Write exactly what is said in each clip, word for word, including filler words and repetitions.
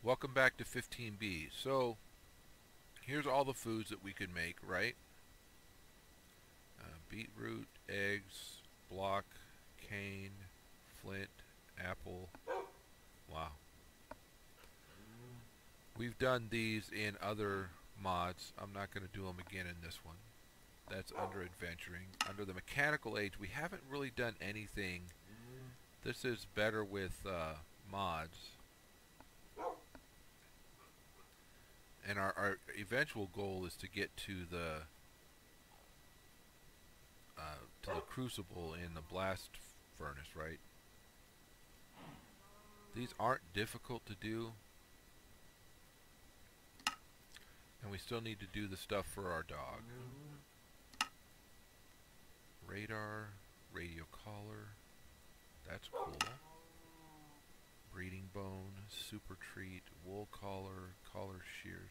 Welcome back to fifteen B. So, here's all the foods that we could make, right? Uh, beetroot, eggs, block, cane, flint, apple. Wow. We've done these in other mods. I'm not going to do them again in this one. That's under adventuring. Under the mechanical age, we haven't really done anything. This is better with uh, mods. And our, our eventual goal is to get to the uh, to the crucible in the blast furnace, right? These aren't difficult to do, and we still need to do the stuff for our dog. Radar, radio collar, that's cool. Breeding bone, super treat, wool collar, collar shears.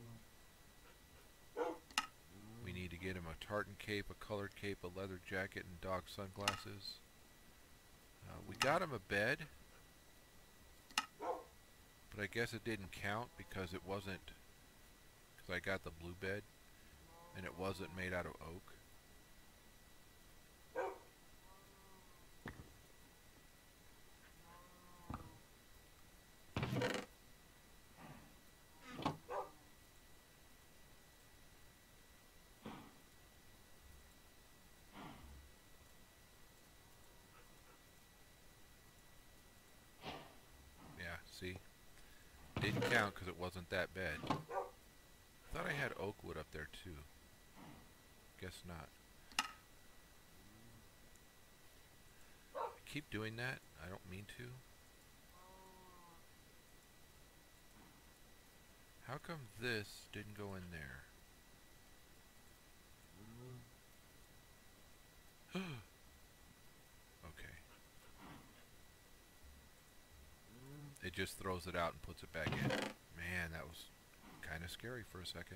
We need to get him a tartan cape, a colored cape, a leather jacket, and dog sunglasses. Uh, we got him a bed, but I guess it didn't count because it wasn't, because I got the blue bed, and it wasn't made out of oak. See? Didn't count because it wasn't that bad. Thought I had oak wood up there too. Guess not. I keep doing that. I don't mean to. How come this didn't go in there? Okay. It just throws it out and puts it back in. Man, that was kind of scary for a second.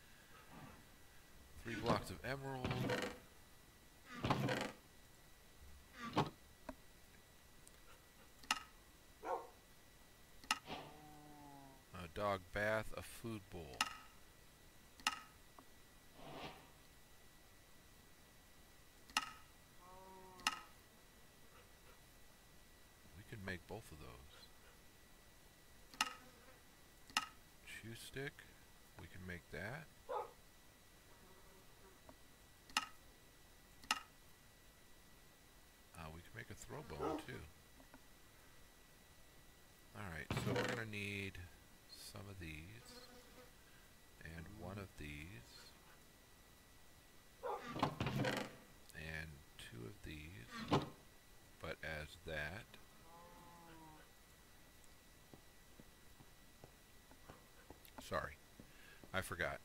Three blocks of emerald. A dog bath, a food bowl. We could make both of those. Chew stick, we can make that. Uh, we can make a throw bone too. Alright, so we're going to need some of these, and one of these, and two of these, but as that. Sorry, I forgot.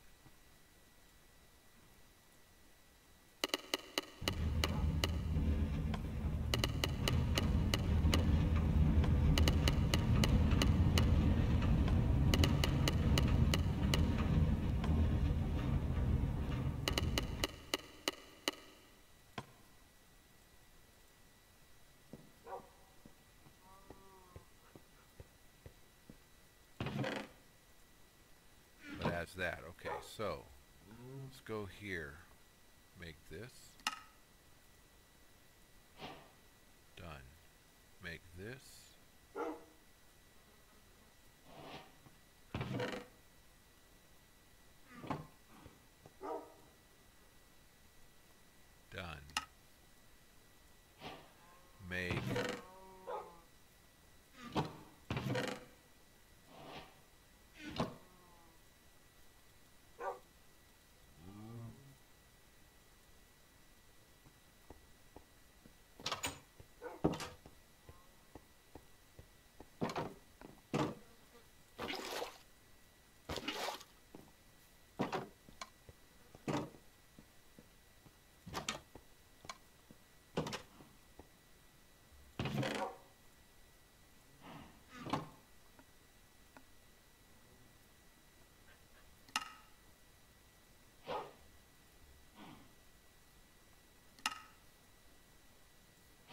That. Okay, so let's go here, make this, done, make this, done, make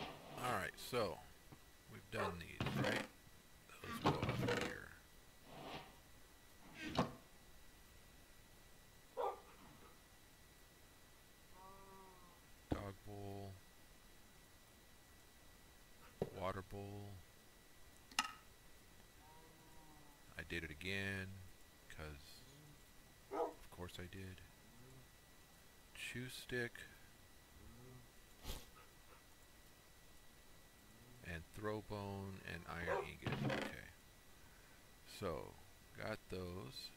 so we've done these, right? Those go up here. did it again, because of course I did. Chew stick. And throw bone and iron ingot. Okay. So, got those.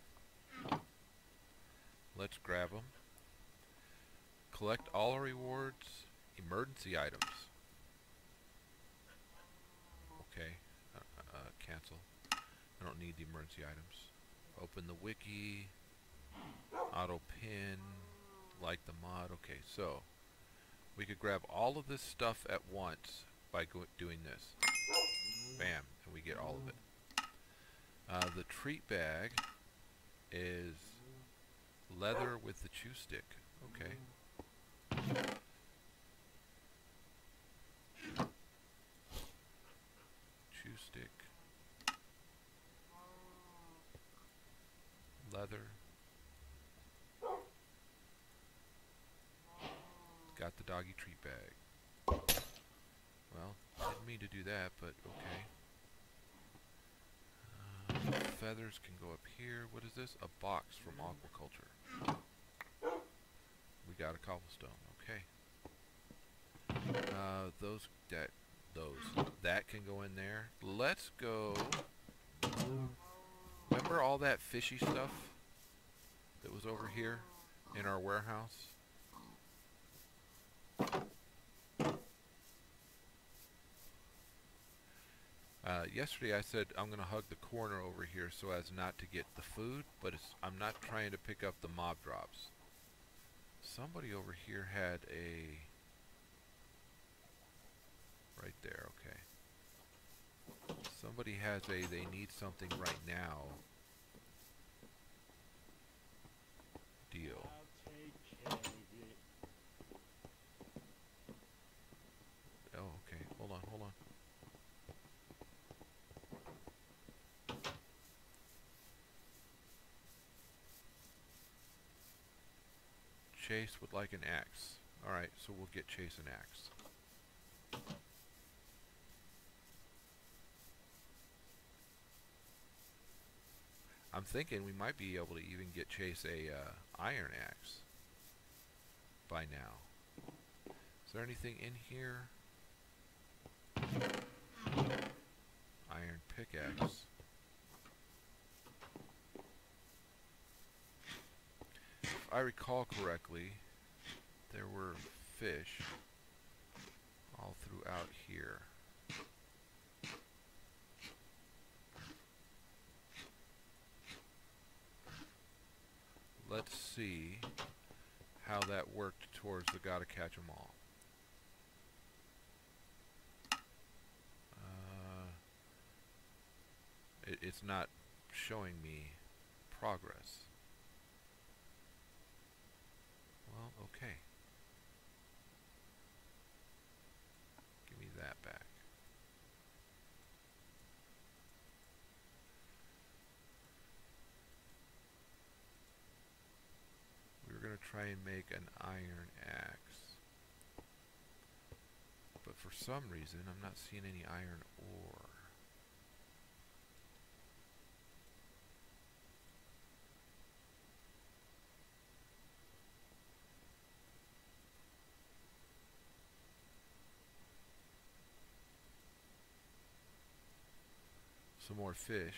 Let's grab them. Collect all our rewards. Emergency items. Okay. Uh, uh, cancel. I don't need the emergency items. Open the wiki. Auto pin. Like the mod. Okay, so we could grab all of this stuff at once by go doing this. Bam, and we get all of it. Uh, the treat bag is leather with the chew stick. Okay. Chew stick. Leather. Got the doggy treat bag. Well, didn't mean to do that, but okay. Uh, feathers can go up here. What is this? A box from aquaculture. We got a cobblestone. Okay. Uh, those that those that can go in there. Let's go. Remember all that fishy stuff that was over here in our warehouse? Uh, yesterday I said I'm going to hug the corner over here so as not to get the food, but it's, I'm not trying to pick up the mob drops. Somebody over here had a... Right there, okay. Somebody has a, they need something right now deal. Oh, okay. Hold on, hold on. Chase would like an axe. Alright, so we'll get Chase an axe. I'm thinking we might be able to even get Chase a uh, iron axe by now. Is there anything in here? Iron pickaxe. If I recall correctly, there were fish all throughout here. Let's see how that worked towards the gotta catch 'em all. Uh, it, it's not showing me progress. Well, okay. Give me that back. We were going to try and make an iron axe. But for some reason, I'm not seeing any iron ore. Some more fish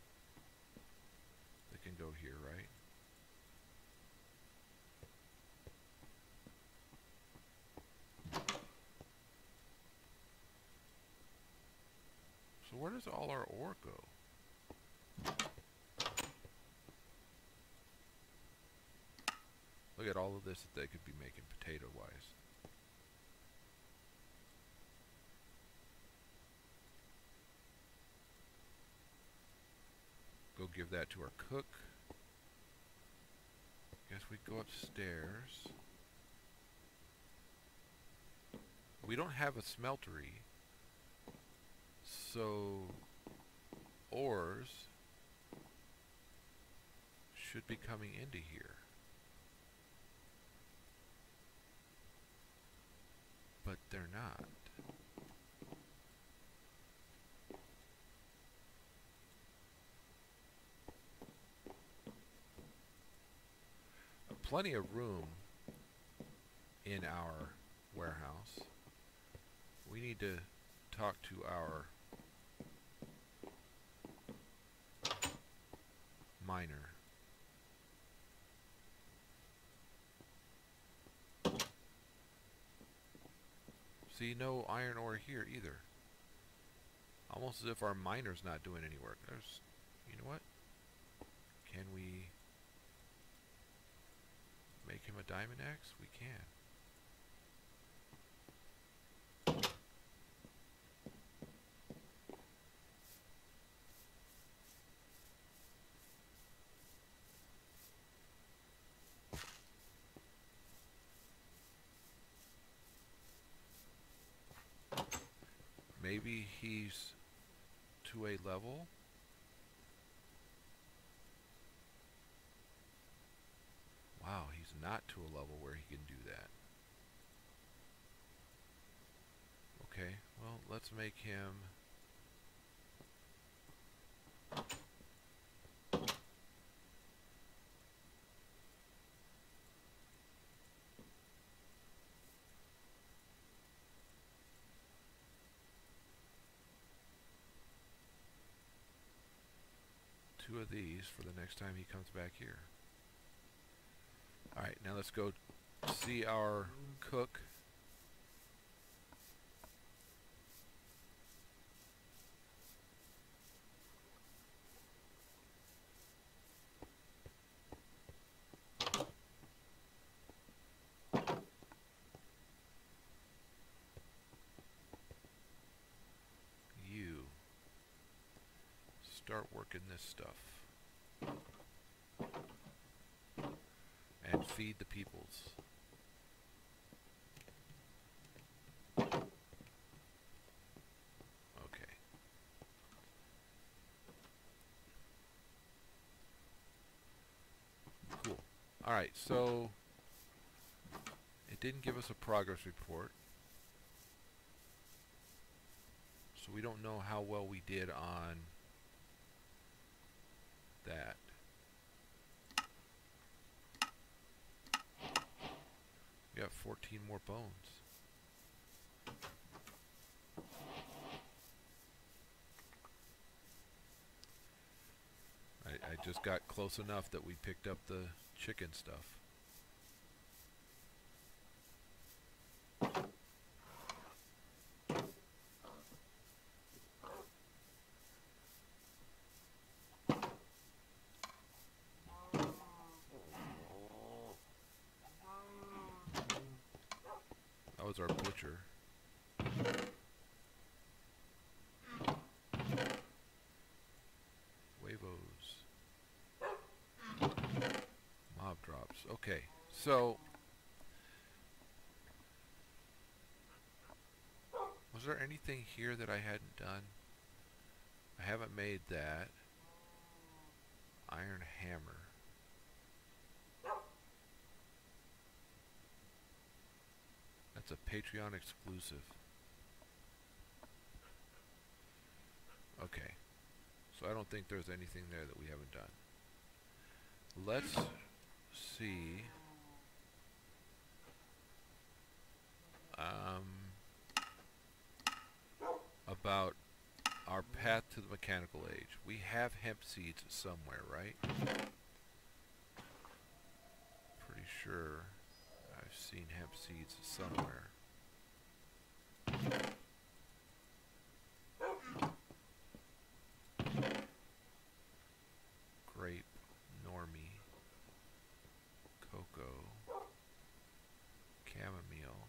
that can go here, right? So where does all our ore go? Look at all of this that they could be making potato-wise. Go give that to our cook. Guess we go upstairs. We don't have a smeltery, so ores should be coming into here. But they're not. plenty of room in our warehouse. We need to talk to our miner. See, no iron ore here either. Almost as if our miner's not doing any work. There's, you know what? Can we make him a diamond axe? We can. Maybe he's to a level. Wow, he's not to a level where he can do that. Okay, well, let's make him two of these for the next time he comes back here. Alright, now let's go see our cook. You start working this stuff. And feed the peoples. Okay. Cool. Alright, so it didn't give us a progress report. So we don't know how well we did on that. We got fourteen more bones. I, I just got close enough that we picked up the chicken stuff. That was our butcher. Huevos. Mob drops. Okay, so was there anything here that I hadn't done? I haven't made that. Iron hammer. That's a Patreon exclusive. Okay. So I don't think there's anything there that we haven't done. Let's see. Um, about our path to the mechanical age. We have hemp seeds somewhere, right? Pretty sure I've seen hemp seeds somewhere. Grape, normie, cocoa, chamomile.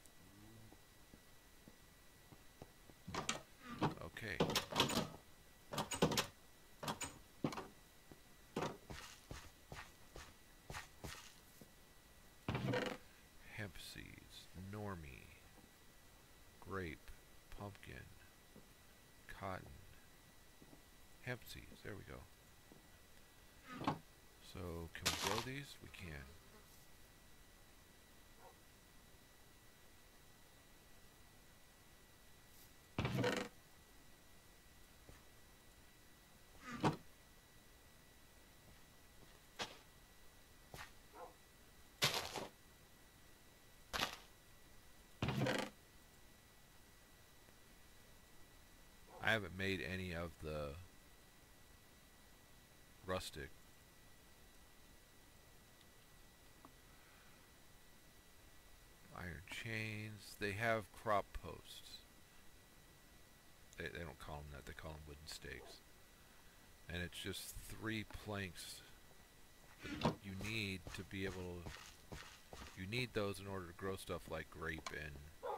Okay. Hemp seeds, normie, grape, pumpkin, cotton, hemp seeds. There we go. So, can we grow these? We can. haven't made any of the rustic. Iron chains. They have crop posts. They, they don't call them that. They call them wooden stakes. And it's just three planks that you need to be able to... You need those in order to grow stuff like grape and...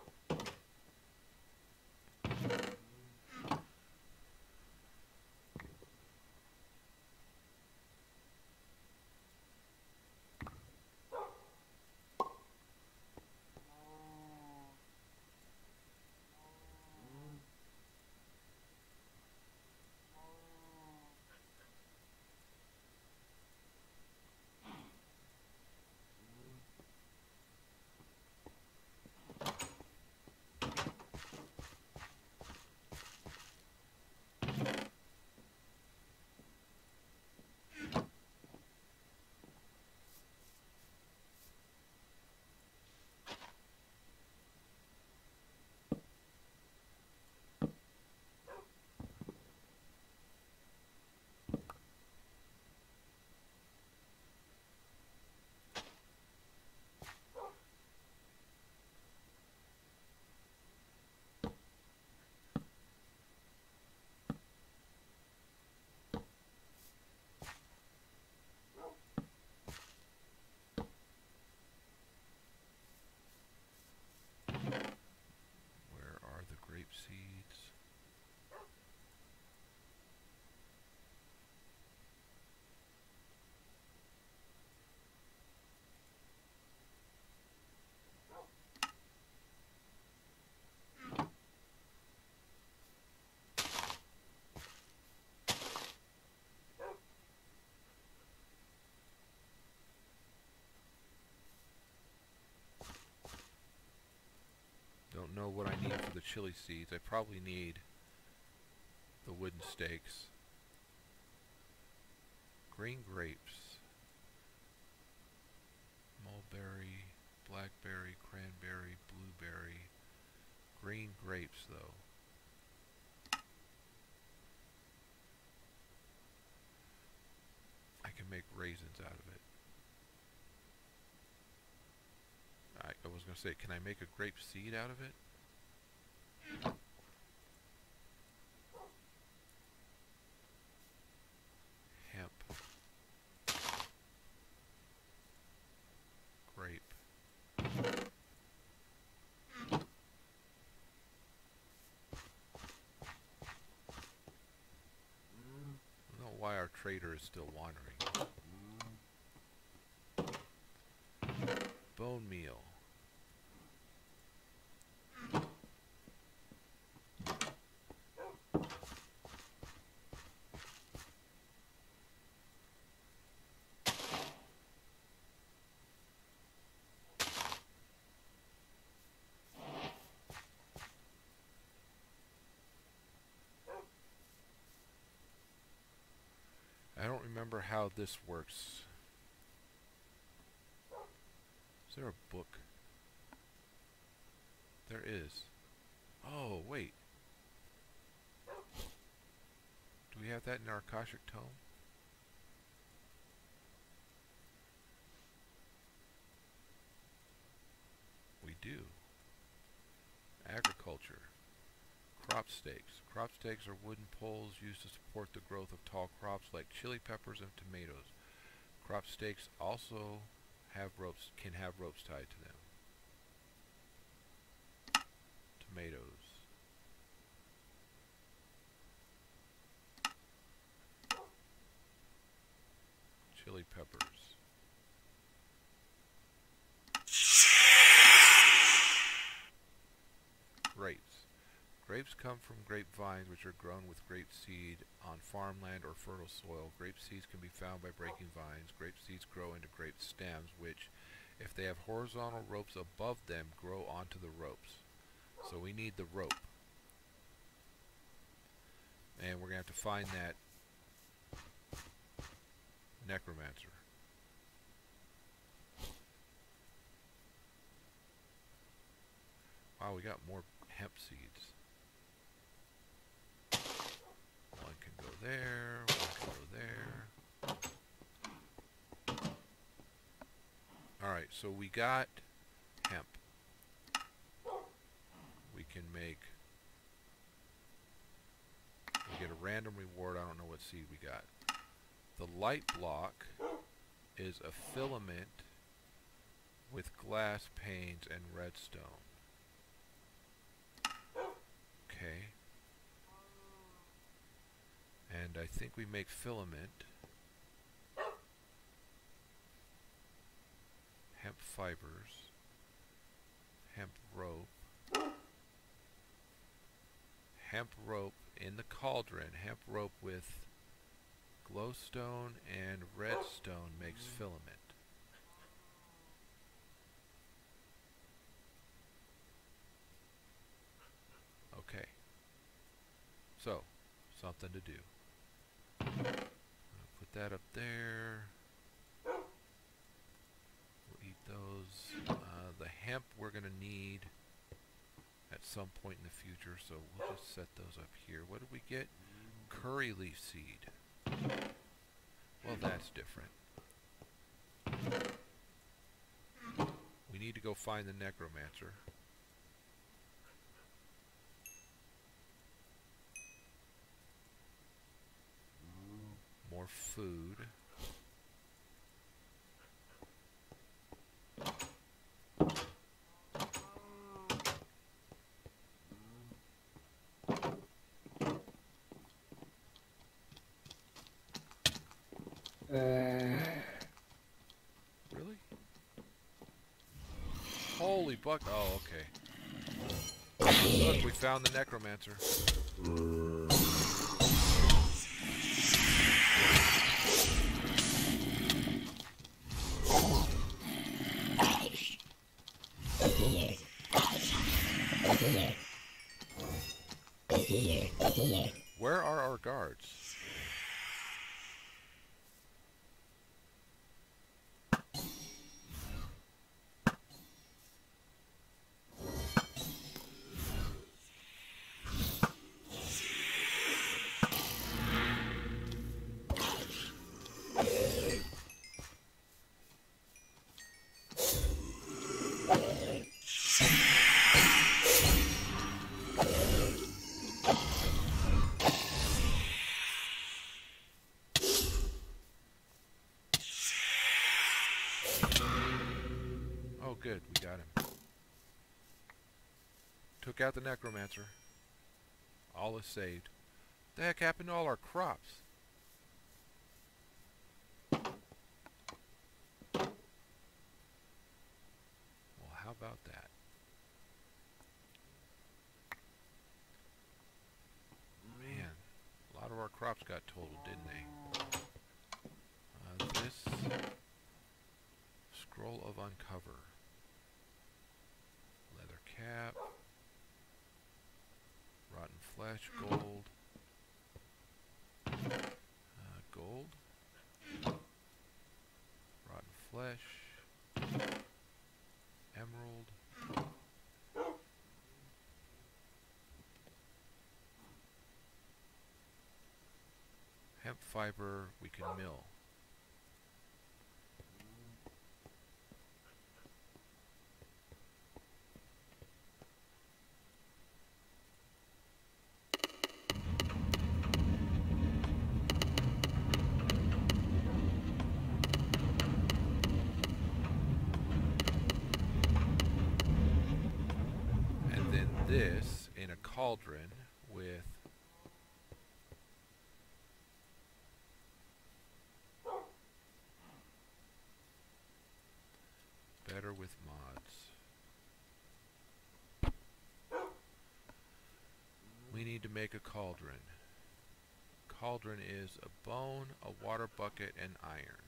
Seeds. Don't know what I need for the chili seeds. I probably need the wooden stakes. Green grapes. Mulberry, blackberry, cranberry, blueberry. Green grapes, though. I can make raisins out of it. I, I was going to say, can I make a grape seed out of it? Hemp. Grape. I don't know why our trader is still wandering. Bone meal. I don't remember how this works. Is there a book? There is. Oh, wait. Do we have that in our Akashic Tome? We do. Agriculture. Crop stakes. Crop stakes are wooden poles used to support the growth of tall crops like chili peppers and tomatoes. Crop stakes also have ropes, can have ropes tied to them. Tomatoes. Chili peppers. Grapes. Grapes come from grapevines, which are grown with grape seed on farmland or fertile soil. Grape seeds can be found by breaking vines. Grape seeds grow into grape stems, which, if they have horizontal ropes above them, grow onto the ropes. So we need the rope. And we're going to have to find that necromancer. Wow, we got more hemp seeds. there, one can go there. Alright, so we got hemp. We can make, we get a random reward. I don't know what seed we got. The light block is a filament with glass panes and redstone. Okay. And I think we make filament, hemp fibers, hemp rope, hemp rope in the cauldron. Hemp rope with glowstone and redstone makes filament. Okay. So, something to do. Put that up there. We'll eat those. Uh, the hemp we're going to need at some point in the future, so we'll just set those up here. What did we get? Curry leaf seed. Well, that's different. We need to go find the necromancer. More food. Uh. Really? Holy buck. Oh, okay. Look, we found the necromancer. Where are our guards? Good, we got him. Took out the necromancer. All is saved. What the heck happened to all our crops? Well, how about that? Man, a lot of our crops got totaled, didn't they? Uh, this scroll of uncover. Cap, rotten flesh, gold, uh, gold, rotten flesh, emerald, hemp fiber we can mill. This in a cauldron with better with mods. We need to make a cauldron. Cauldron is a bone, a water bucket, and iron.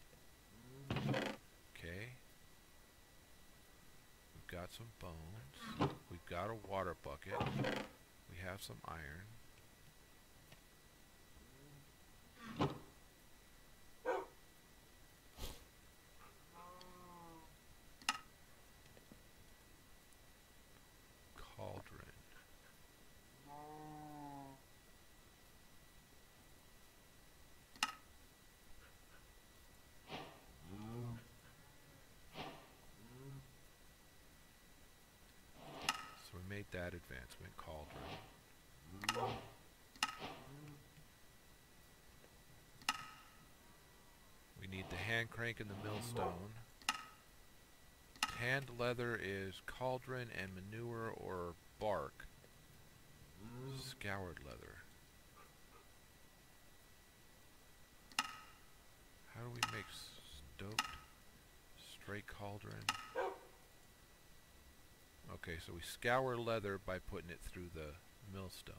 Okay. We've got some bones. We've got a water bucket. We have some iron. Cauldron. made that advancement. Cauldron. We need the hand crank and the millstone. Tanned leather is cauldron and manure or bark. Scoured leather. How do we make stoked? Straight cauldron. Okay, so we scour leather by putting it through the millstone.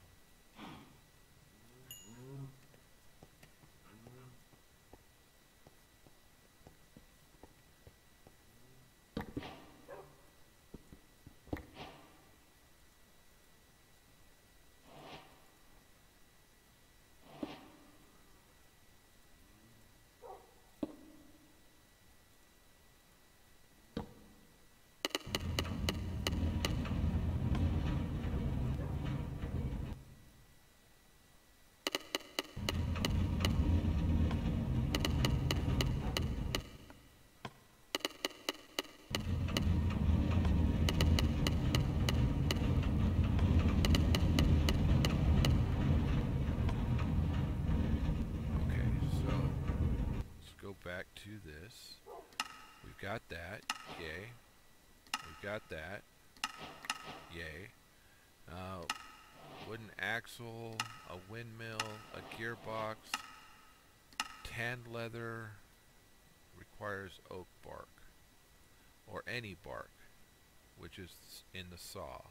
Back to this. We've got that. Yay. We've got that. Yay. Uh, wooden axle, a windmill, a gearbox, tanned leather, requires oak bark, or any bark, which is in the saw.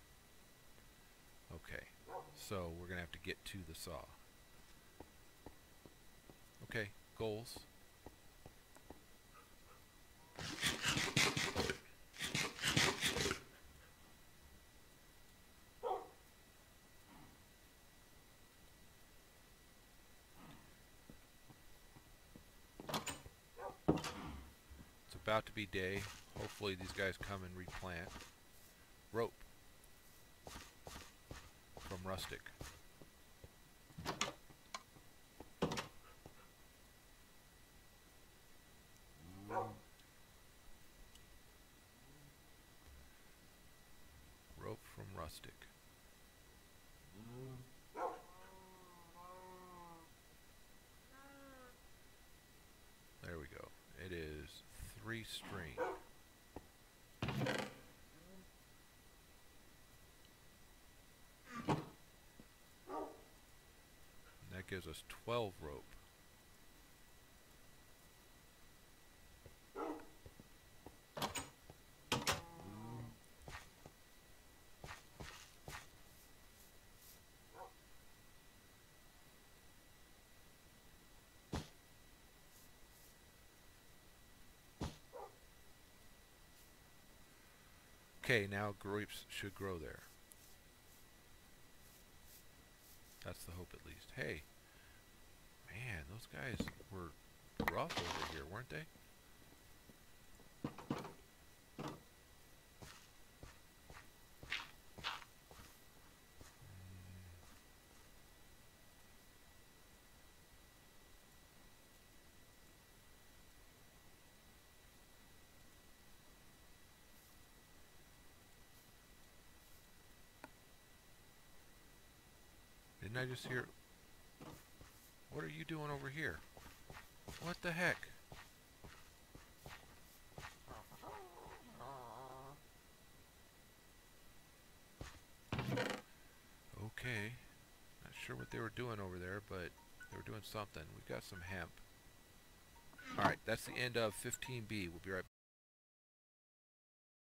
Okay, so we're going to have to get to the saw. Okay, goals. It's about to be day. Hopefully these guys come and replant. Rope from rustic. Rope from rustic. There we go. It is three string. And that gives us twelve rope. Okay, now grapes should grow there. That's the hope, at least. Hey, man, those guys were rough over here, weren't they? Didn't I just hear... What are you doing over here? What the heck? Okay. Not sure what they were doing over there, but they were doing something. We've got some hemp. Alright, that's the end of fifteen B. We'll be right back.